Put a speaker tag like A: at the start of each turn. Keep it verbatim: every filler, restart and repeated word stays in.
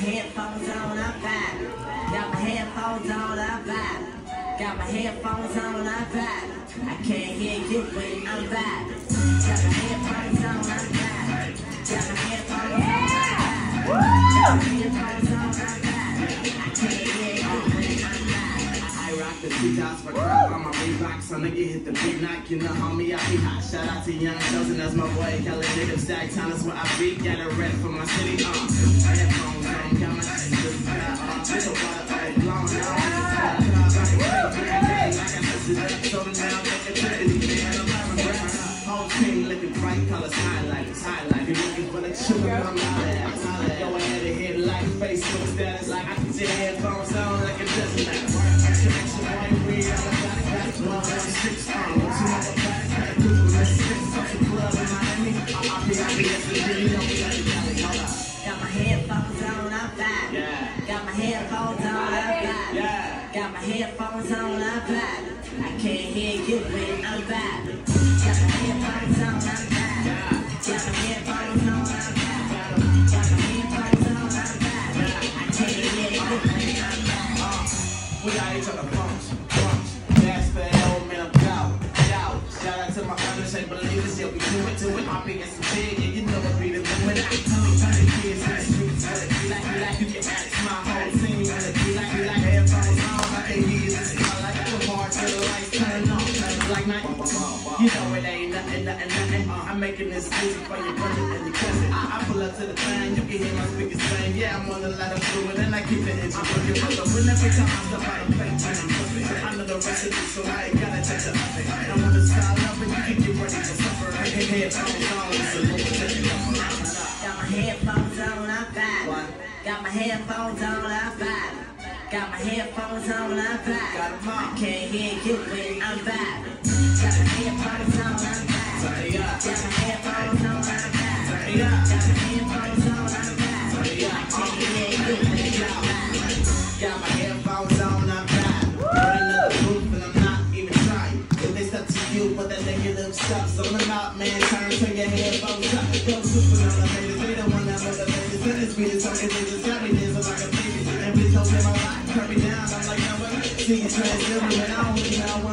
A: headphones on, I'm vibing. Got my headphones on, I'm vibing. Got my headphones on, I'm vibing. I can't hear you when I'm vibing. Got my headphones on, I'm vibing. Got my headphones on, I'm vibing. Got my headphones on, I'm vibing. I can't hear you when I'm vibing.
B: I rock the two dots for crap on my Reeboks. So nigga hit the big knock, you know homie, I be hot. Shout out to Young Chosen, that's my boy. Kelly native stack town, that's where I be. Got a rep for my city, uh. Headphones on, got my shit got uh. Little water, uh, blown out. So now, make it pretty, man. I'm having rap. Whole team looking bright, colors highlights, highlight. You looking for the sugar, I'm out. Go ahead and hit like Facebook status, like I can see the headphones on, like it doesn't matter. Connection, white weed, all I got it, got it. One, one, six, uh, one, two, one, back, back, Google, let's six, social club in Miami. I'm out here, I'm here, so you know we got it, Cali, hold up.
A: Got my headphones on, I'm vibing.
B: Yeah.
A: Got my headphones on, I'm vibing.
B: Yeah.
A: Got my headphones on, I'm vibing. I can't hear you when I'm vibing. Got my headphones on, I'm vibing. Got my headphones on, I'm vibing. Got my headphones on, I'm vibing. I can't hear you when I'm vibing.
B: We got each other bumps, bumps. That's for the old man, I'm doubt, doubt. Shout out to my unashamed believers, yeah, we do it to it. I'm being some big, yeah, you know what we do when I come in front of kids in the streets. What it be like, be like, you can ask my whole team. When it be like, be like, headphones on, my A D is in my life. I'm hard till the lights turn off. Like night, you know it ain't nothing, nothing, nothing. I'm making this music for your brother and your cousin. I, I pull up to the thing, you can hear my speakers saying, yeah, I'm on the ladder fluid, and I keep the engine working. But when every time I step out of plate, when I'm pushing, I know the recipe, so I ain't gotta take the oven. And when the style up, and you can get ready for supper. Hey, headphones on, it's a little bit.
A: Got my headphones on, I'm vibing. Got my headphones on, I'm vibing. Got my headphones on, I'm vibing. I can't hear you when I'm vibing. Got my headphones on, I'm vibing. Got my headphones on, I'm vibing. Got my headphones on, I'm vibing. I can't hear you when I'm vibing.
B: Got my headphones on, I'm vibing. Running up the roof and I'm not even trying. If it's up to you, but that negative stuff. So look out, man, turn, turn your headphones up. Go super on the haters, they the one that motivated. Send this beat is talking, they just got me there so I can baby. And please don't get my life, turn me down. I'm like, no, what? See you transgender, and I don't really know